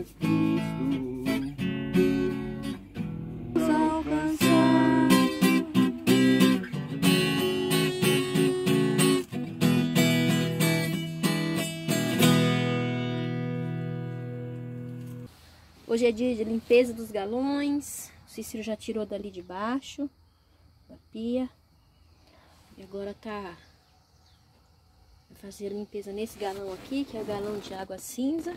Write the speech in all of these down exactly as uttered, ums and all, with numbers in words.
Jesus Cristo. Hoje é dia de limpeza dos galões. O Cícero já tirou dali de baixo da pia. E agora tá vai fazer a limpeza nesse galão aqui, que é o galão de água cinza.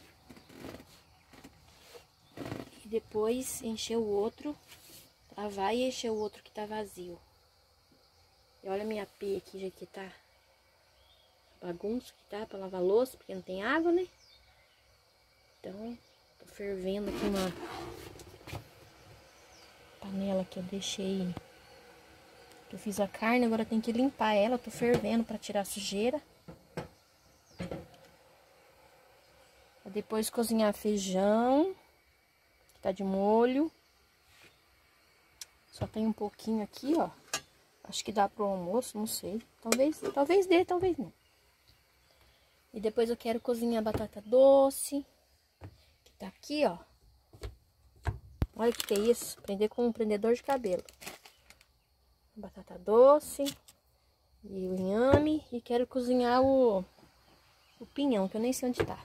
E depois encher o outro, lavar e encher o outro que tá vazio. E olha a minha pia aqui, já que tá bagunça que tá pra lavar louça, porque não tem água, né? Então, tô fervendo aqui uma panela que eu deixei, que eu fiz a carne, agora tem que limpar ela, tô fervendo pra tirar a sujeira. Pra depois cozinhar feijão, que tá de molho. Só tem um pouquinho aqui, ó. Acho que dá pro almoço, não sei. Talvez, talvez dê, talvez não. E depois eu quero cozinhar batata doce. Tá aqui, ó. Olha o que que é isso. Prender com um prendedor de cabelo. Batata doce. E o inhame. E quero cozinhar o, o pinhão, que eu nem sei onde tá.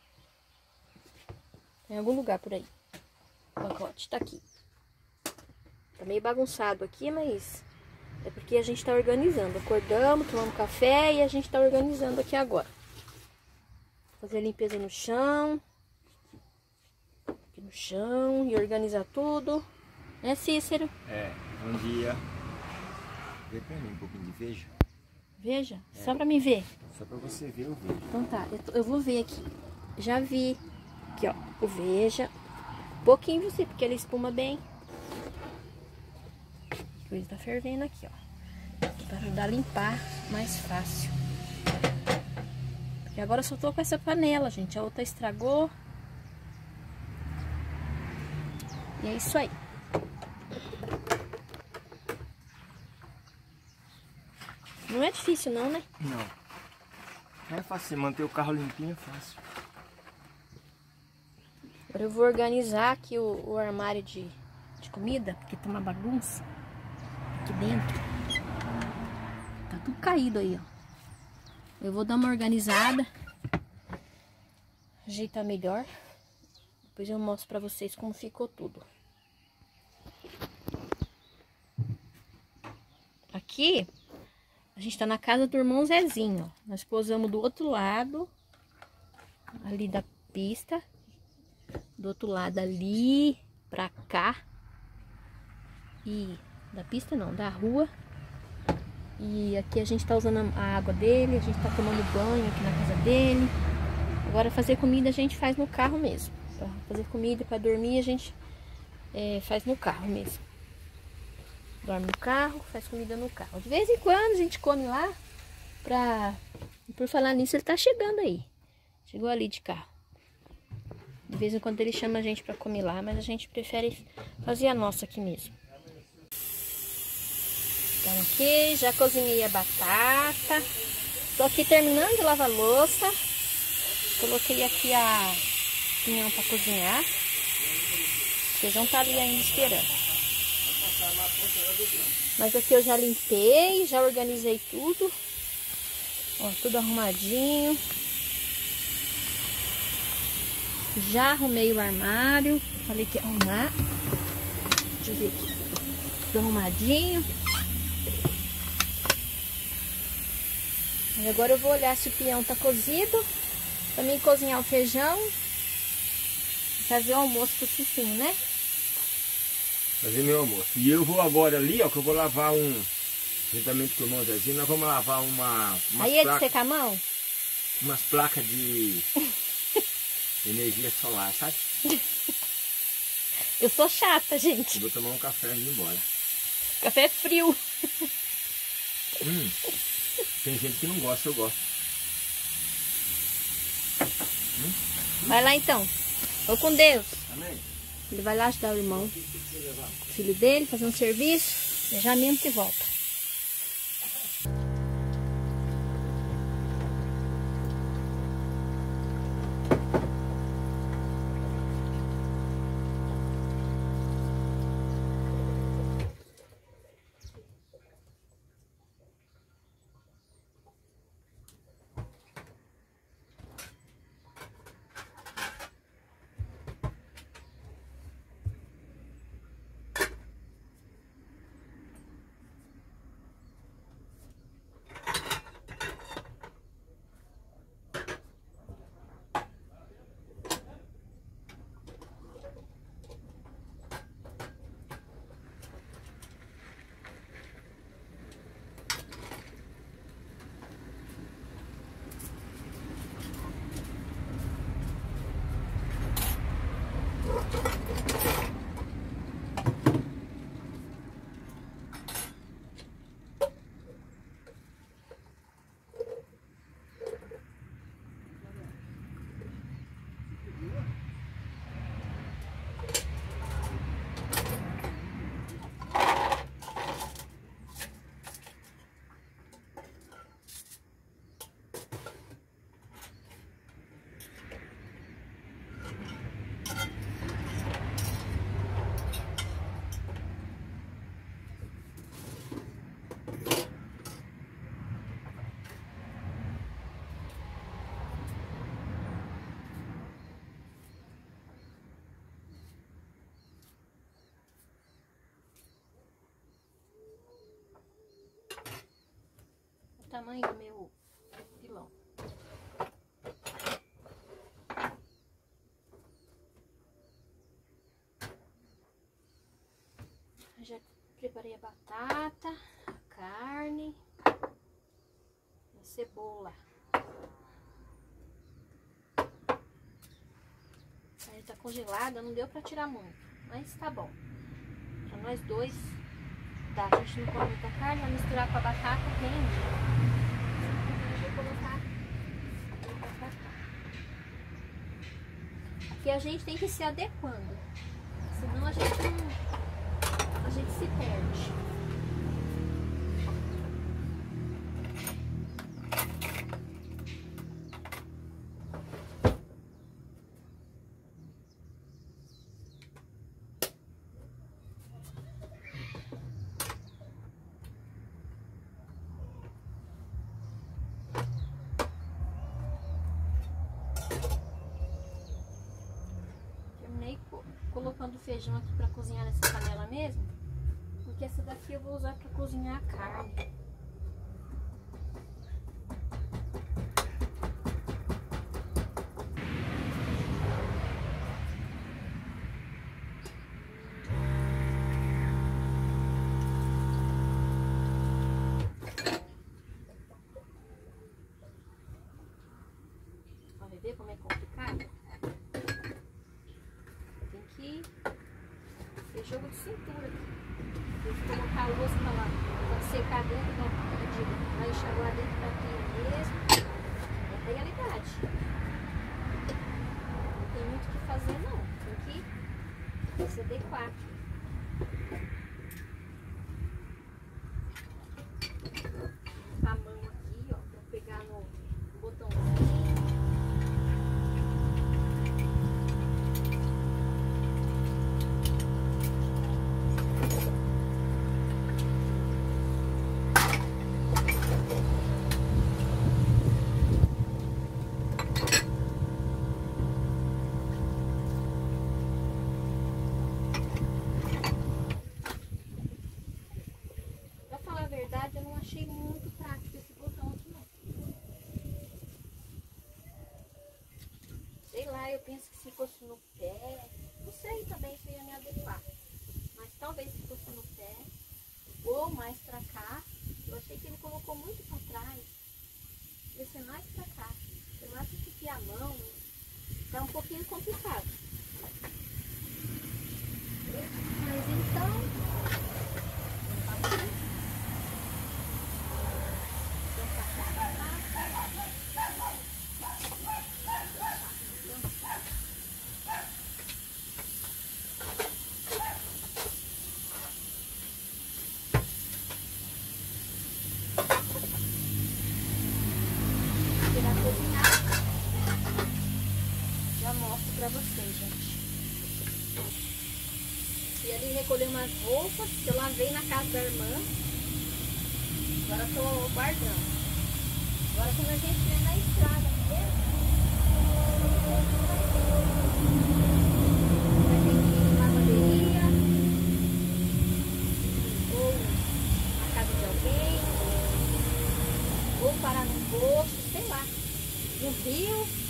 Tem algum lugar por aí. O pacote tá aqui. Tá meio bagunçado aqui, mas é porque a gente tá organizando. Acordamos, tomamos café e a gente tá organizando aqui agora. Fazer limpeza no chão. Aqui no chão e organizar tudo. Né, Cícero? É, um dia. Vê pra mim um pouquinho de veja. Veja? É. Só pra me ver. Só pra você ver o veja. Então tá, eu, tô- eu vou ver aqui. Já vi. Aqui, ó, o veja. Pouquinho você, porque ele espuma bem. A coisa tá fervendo aqui, ó. Pra ajudar a limpar mais fácil. Porque agora eu só tô com essa panela, gente. A outra estragou. E é isso aí. Não é difícil não, né? Não. Não é fácil, você manter o carro limpinho é fácil. Agora eu vou organizar aqui o, o armário de, de comida, porque tá uma bagunça aqui dentro. Tá tudo caído aí, ó. Eu vou dar uma organizada, ajeitar melhor. Depois eu mostro pra vocês como ficou tudo. Aqui, a gente tá na casa do irmão Zezinho, ó. Nós posamos do outro lado, ali da pista. Do outro lado ali, pra cá. E da pista não, da rua. E aqui a gente tá usando a água dele, a gente tá tomando banho aqui na casa dele. Agora fazer comida a gente faz no carro mesmo. Pra fazer comida, pra dormir a gente é, faz no carro mesmo. Dorme no carro, faz comida no carro. De vez em quando a gente come lá. Pra... Por falar nisso, ele tá chegando aí. Chegou ali de carro. De vez em quando ele chama a gente pra comer lá, mas a gente prefere fazer a nossa aqui mesmo. Então aqui, já cozinhei a batata. Tô aqui terminando de lavar a louça. Coloquei aqui a pinhão pra cozinhar. O feijão tá ali ainda esperando. Mas aqui eu já limpei, já organizei tudo. Ó, tudo arrumadinho. Já arrumei o armário. Falei que ia arrumar. Deixa eu ver aqui. Tudo arrumadinho. E agora eu vou olhar se o pinhão tá cozido. Pra mim cozinhar o feijão. E fazer o almoço pro Cicinho, né? Fazer meu almoço. E eu vou agora ali, ó, que eu vou lavar um... Juntamente com o irmão Zezinho, nós vamos lavar uma... Aí é de secar a mão? Umas placas de... energia solar, sabe? Eu sou chata, gente. Eu vou tomar um café e ir embora. Café é frio. Hum, tem gente que não gosta, eu gosto. Hum? Vai lá então. Vou com Deus. Amém. Ele vai lá ajudar o irmão, o filho dele, fazer um serviço. E já mesmo que volta. tamanho do meu pilão. Já preparei a batata, a carne, a cebola. Aí tá congelada, não deu pra tirar muito, mas tá bom. Pra nós dois, tá, a gente não come muita carne, vai misturar com a batata, rende. Deixa eu colocar, colocar pra cá. Aqui a gente tem que ir se adequando, senão a gente não, a gente se perde. Colocando o feijão aqui para cozinhar nessa panela mesmo, porque essa daqui eu vou usar para cozinhar a carne. Vai ver como é complicado? Jogo de cintura. Tem que colocar a louça pra lá, pra secar dentro da pia, vai enxaguar dentro da pia mesmo. É realidade. Não tem muito o que fazer não. Tem que se adequar. A mão aqui, ó, pra pegar no botãozinho. Eu não achei muito prático esse botão aqui não. Sei lá, eu penso que se fosse no pé, não sei também se eu ia me adequar. Mas talvez se fosse no pé, ou mais pra cá, eu achei que ele colocou muito pra trás. Ia ser mais pra cá. Eu acho que aqui a mão tá um pouquinho complicado. Mas então... pra vocês, gente. E ali recolhi umas roupas que eu lavei na casa da irmã. Agora eu tô guardando. Agora quando a gente vem na estrada mesmo, a gente ir na lavanderia ou na casa de alguém, ou parar num posto, sei lá, no rio.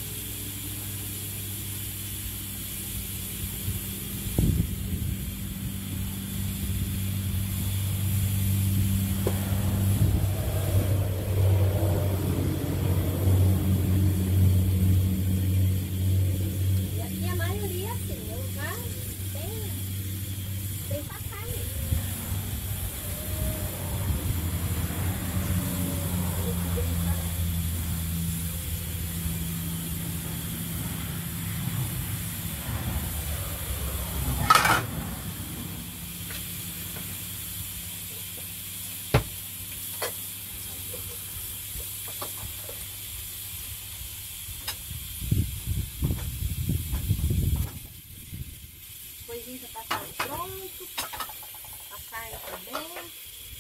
Já tá quase pronto, a carne também.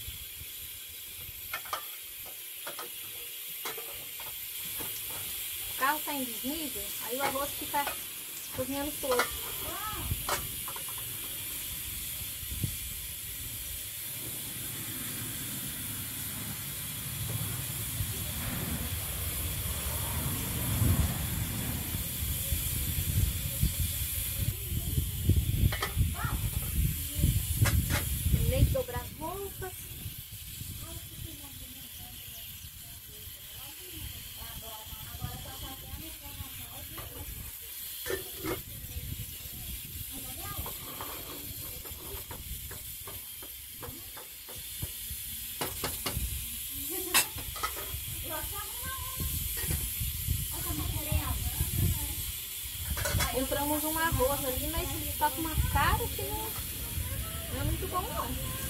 O carro tá em desnível, aí o arroz fica cozinhando todo. Compramos um arroz ali, mas ele tá com uma cara que não, não é muito bom não.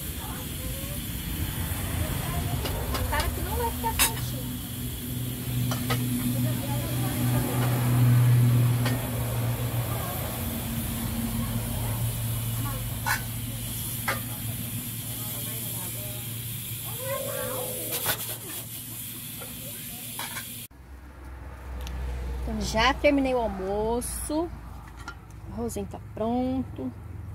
Uma cara que não vai ficar certinho. Então já terminei o almoço. O arrozinho tá pronto.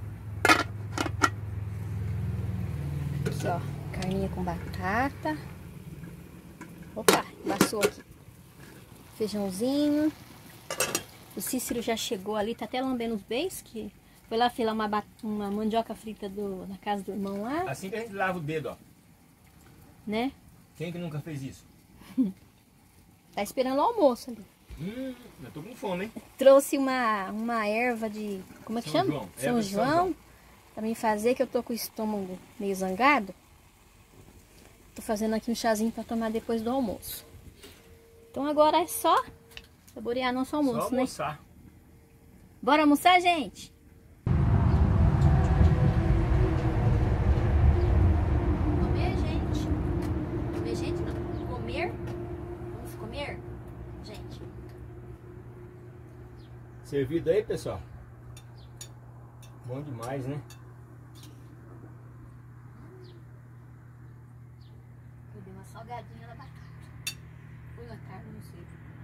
Aqui, ó, carninha com batata. Opa, embaçou aqui. Feijãozinho. O Cícero já chegou ali, tá até lambendo os beijos, que foi lá filar uma, uma mandioca frita do, na casa do irmão lá. Assim que a gente lava o dedo, ó. Né? Quem que nunca fez isso? Tá esperando o almoço ali. Hum, eu tô com fome, hein? Trouxe uma, uma erva de... Como é que São chama? João. São Erva de João. São João. Pra mim fazer, que eu tô com o estômago meio zangado. Tô fazendo aqui um chazinho pra tomar depois do almoço. Então agora é só saborear nosso almoço, Só né? almoçar. Bora almoçar, gente? Comer, gente? Comer, gente, não. Comer? Vamos comer? Gente. Servido aí, pessoal. Bom demais, né? Eu dei uma salgadinha na batata. Fui na carne, não sei.